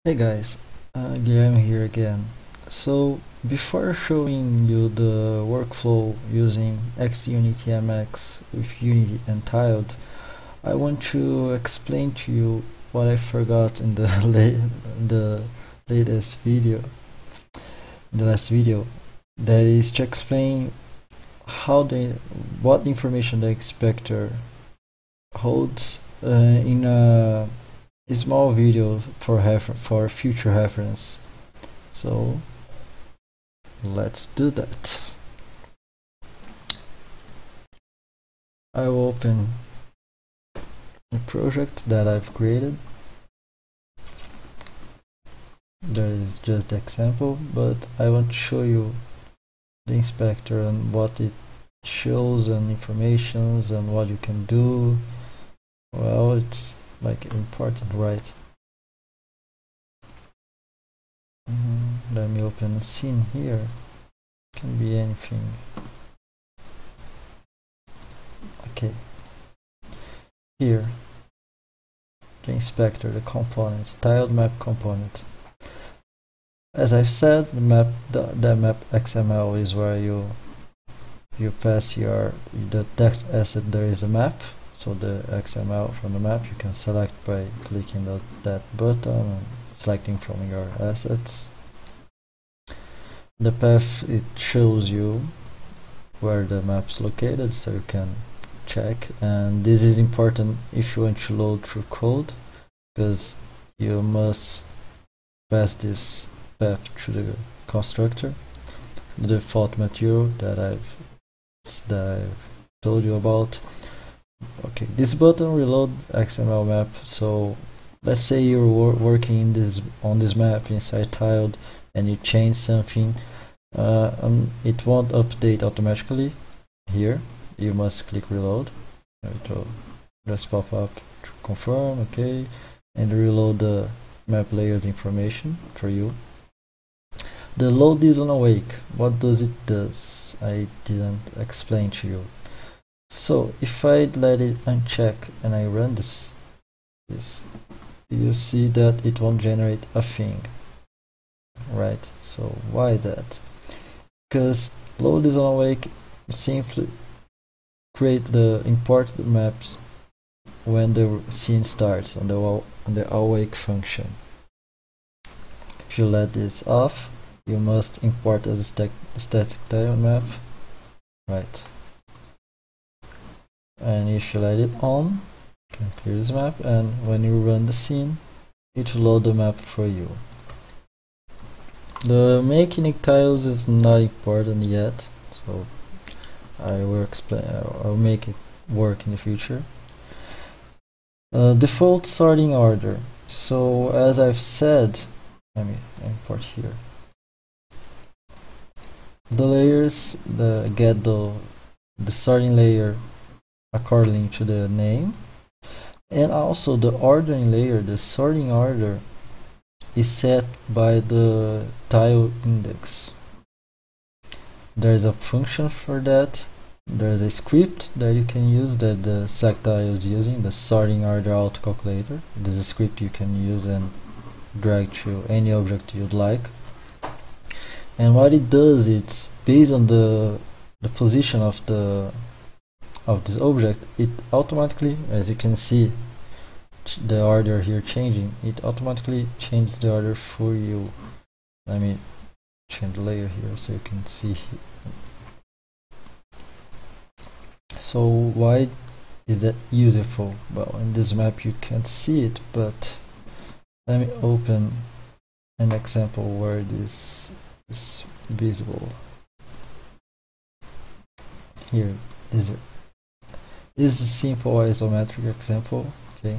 Hey guys, Guilherme here again. So before showing you the workflow using X-UniTMX with Unity and Tiled, I want to explain to you what I forgot in the the latest video, the last video. That is to explain what information the inspector holds in a small video for future reference. So let's do that. I will open a project that I've created. There is just the example, but I want to show you the inspector and what it shows and informations and what you can do. Well, it's like important, right? Let me open a scene here. Can be anything. Okay. Here, the inspector, the components, tiled map component. As I've said, the map XML is where you pass the text asset. There is a map. So the XML from the map you can select by clicking that button and selecting from your assets. The path, it shows you where the map's located, so you can check. And this is important if you want to load through code, because you must pass this path through the constructor. The default material that I've told you about. Okay, this button reload XML map. So let's say you're working on this map inside Tiled and you change something, it won't update automatically. Here you must click reload. It will just pop up to confirm, okay, and reload the map layers information for you. The load is on awake. What does it do? I didn't explain to you. So if I let it uncheck and I run this, you see that it won't generate a thing, right? So why that? Because load is on awake, simply import the maps when the scene starts on the awake function. If you let this off, you must import as a static tiled map, right? And if you let it on, you can clear this map, and when you run the scene, it will load the map for you. The making tiles is not important yet, so I will explain. I'll make it work in the future. Default sorting order. So as I've said, let me import here. The layers get the sorting layer according to the name, and also the ordering layer, the sorting order, is set by the tile index. There's a function for that. There's a script that you can use that the Sectile is using, the sorting order auto calculator. This is a script you can use and drag to any object you'd like. And what it does, it's based on the position of this object, it automatically, as you can see the order here changing, it automatically changes the order for you. Let me change the layer here so you can see. So why is that useful? Well, in this map you can't see it, but let me open an example where this is visible. Here is it. This is a simple isometric example. Okay,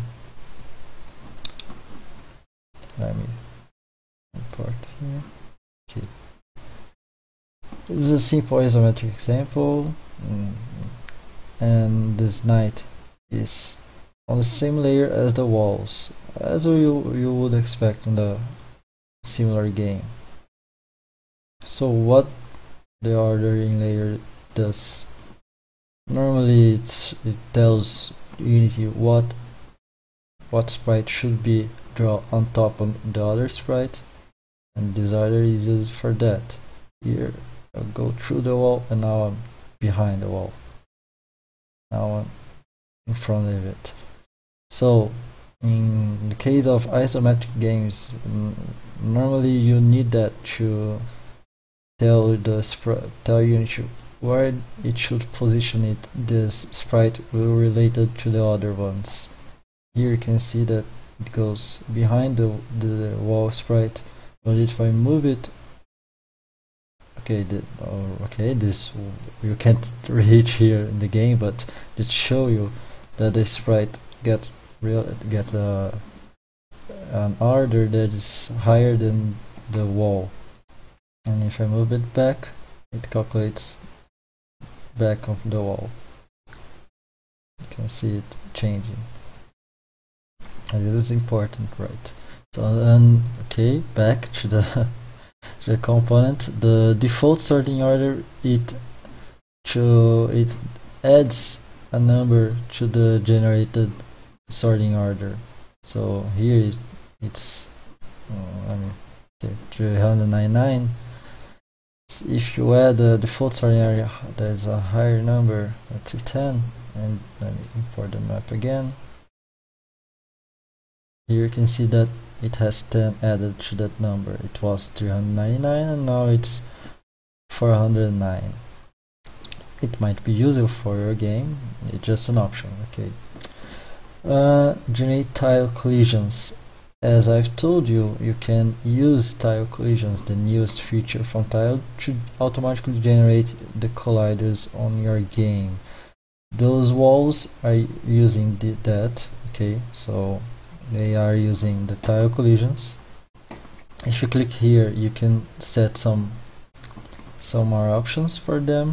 let me import here. Okay, this is a simple isometric example, and this night is on the same layer as the walls, as you would expect in the similar game. So what the ordering layer does? Normally it tells Unity what sprite should be draw on top of the other sprite, and this order is used for that. Here I'll go through the wall, and now I'm behind the wall. Now I'm in front of it. So in the case of isometric games, normally you need that to tell Unity where it should position it. This sprite will relate it to the other ones. Here you can see that it goes behind the wall sprite, but if I move it, okay, this you can't reach here in the game, but it show you that the sprite gets an order that is higher than the wall, and if I move it back, it calculates back of the wall. You can see it changing, and this is important, right? So then, okay, back to the the component. The default sorting order, it adds a number to the generated sorting order. So here it's 399. If you add the default sorting order, there's a higher number, let's say 10, and let me import the map again. Here you can see that it has 10 added to that number. It was 399 and now it's 409. It might be useful for your game, it's just an option, okay. Generate tile collisions. As I've told you, you can use tile collisions, the newest feature from Tiled, to automatically generate the colliders on your game. Those walls are using that, okay, so they are using the tile collisions. If you click here, you can set some more options for them.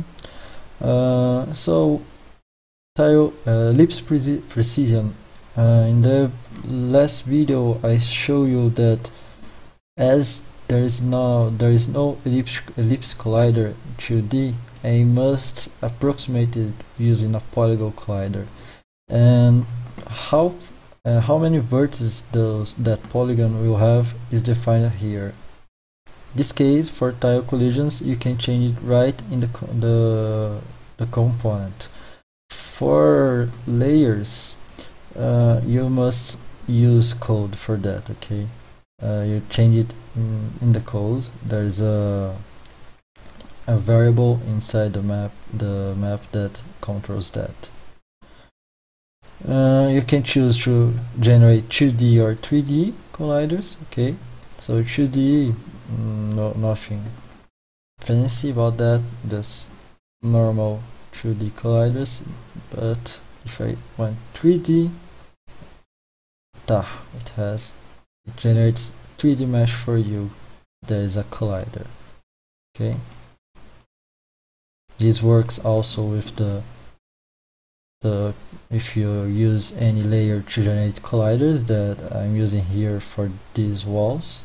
So tile ellipse precision. In the last video, I show you that as there is no ellipse collider 2D, I must approximate it using a polygon collider. And how many vertices that polygon will have is defined here. In this case, for tile collisions, you can change it right in the component. For layers, you must use code for that, okay? You change it in the code. There is a variable inside the map that controls that. You can choose to generate 2D or 3D colliders, okay? So 2D, nothing fancy about that, just normal 2D colliders. But if I want 3D, it generates 3D mesh for you. There is a collider, okay? This works also with if you use any layer to generate colliders that I'm using here for these walls.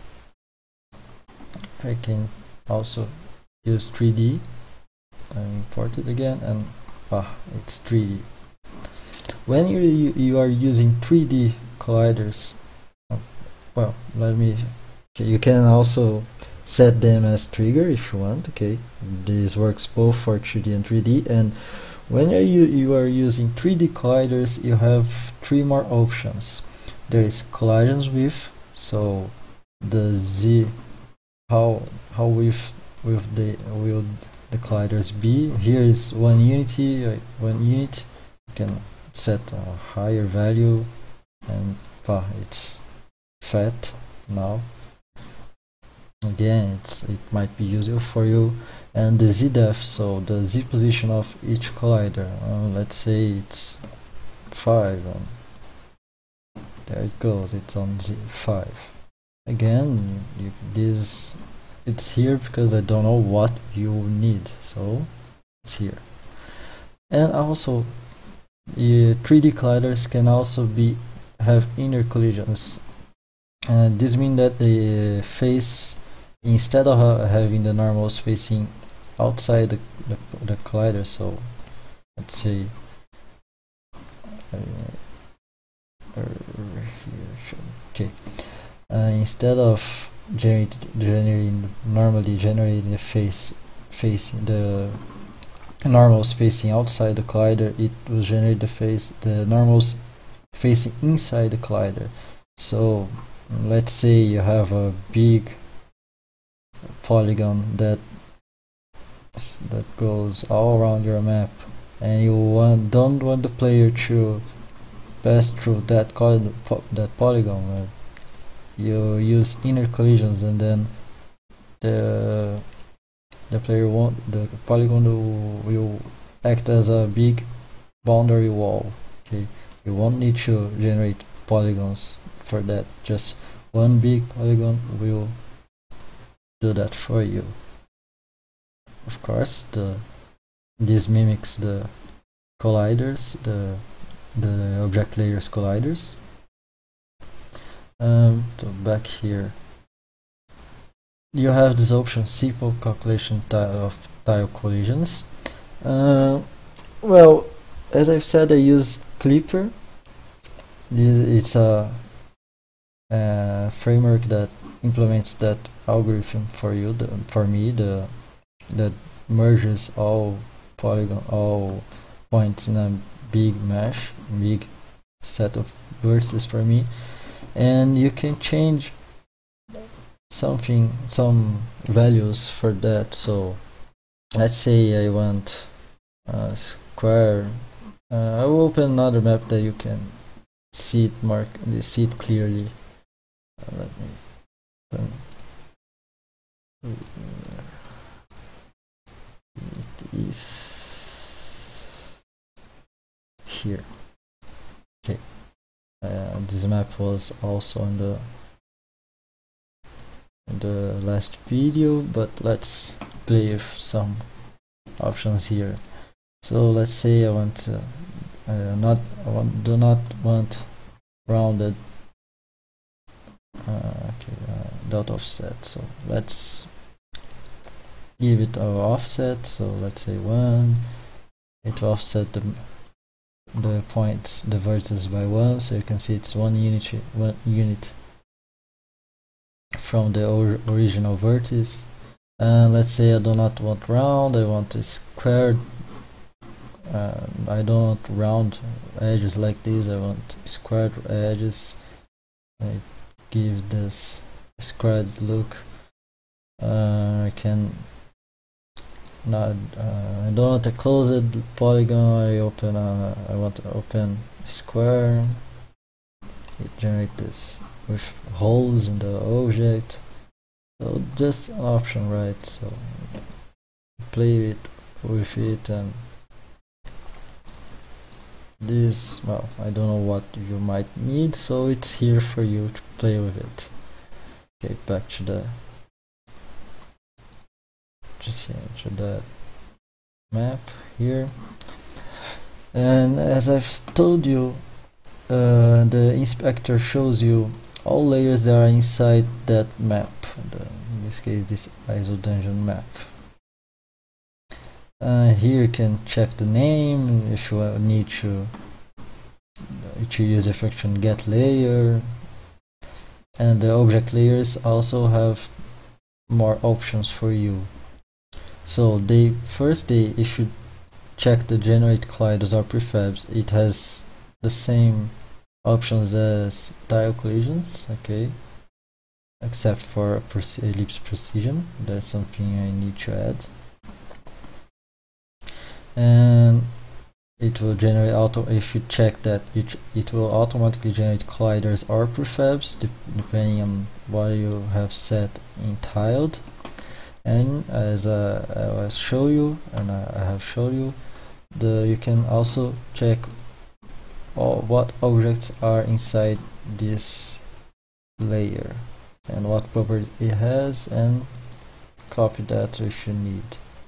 I can also use 3D. I import it again, and it's 3D. When you are using 3D colliders, well, you can also set them as trigger if you want, okay? This works both for 2D and 3D. And when you are using 3D colliders, you have 3 more options. There is collisions width, so the Z, how width will the colliders be. Here is 1 unit. You can set a higher value, and it's fat now. Again, it might be useful for you. And the Z depth, so the Z position of each collider. Let's say it's 5, and there it goes. It's on Z5. Again, it's here because I don't know what you need, so it's here. And also, 3D colliders can also have inner collisions. And this means that the face, instead of having the normals facing outside the collider, so let's say okay, instead of normally generating the facing the normals facing outside the collider, it will generate the normals facing inside the collider. So let's say you have a big polygon that goes all around your map, and you don't want the player to pass through that polygon. Right? You use inner collisions, and then the polygon will act as a big boundary wall. Okay, you won't need to generate polygons for that. Just one big polygon will do that for you. Of course, this mimics the colliders, the object layers colliders. So back here, you have this option, simple calculation of tile collisions. Well, as I've said, I use Clipper. It's a framework that implements that algorithm for you, for me, that merges all points in a big mesh, big set of vertices for me, and you can change some values for that. So let's say I want a square. I will open another map that you can see it clearly. Let me open. It is here. Okay, this map was also in the last video, but let's play with some options here. So let's say I want do not want rounded dot offset. So let's give it our offset. So let's say 1. It will offset the points, the vertices by 1, so you can see it's 1 unit from the original vertex. And let's say I do not want round, I want a squared. I don't want round edges like this, I want squared edges. I give this squared look. I can not. I don't want a closed polygon. I want to open square. It generates this with holes in the object. So just an option, right? So play with it, and this, well, I don't know what you might need, so it's here for you to play with it. Okay, back to the map here, and as I've told you, the inspector shows you all layers that are inside that map, in this case this ISO dungeon map. Here you can check the name if you need to use the function get layer, and the object layers also have more options for you. So if you check the generate colliders or prefabs, it has the same options as tile collisions, okay, except for ellipse precision. That's something I need to add. And it will generate if you check that, it will automatically generate colliders or prefabs depending on what you have set in tiled. And as I have shown you, you can also check what objects are inside this layer and what properties it has, and copy that if you need.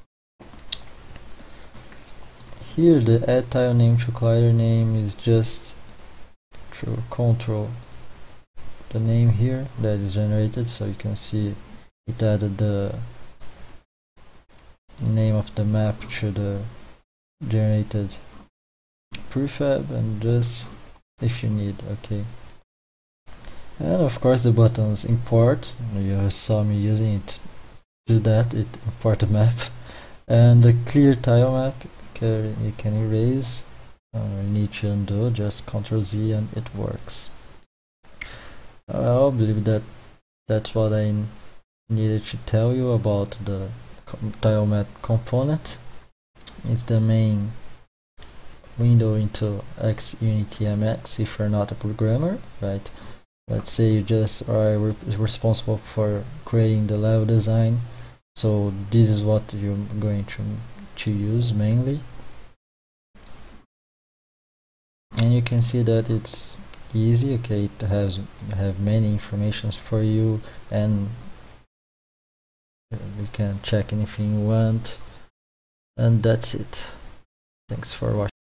Here the add tile name to collider name is just to control the name here that is generated, so you can see it added the name of the map to the generated prefab, and just if you need, okay. And of course the buttons import, you saw me using it to do that, it import the map. And the clear tile map, you can erase, you need to undo, just Ctrl Z and it works. I believe that that's what I needed to tell you about the tile map component. It's the main window into X-UniTMX if you're not a programmer, right? Let's say you just are responsible for creating the level design, so this is what you're going to use mainly. And you can see that it's easy. Okay, it have many informations for you, and you can check anything you want, and that's it. Thanks for watching.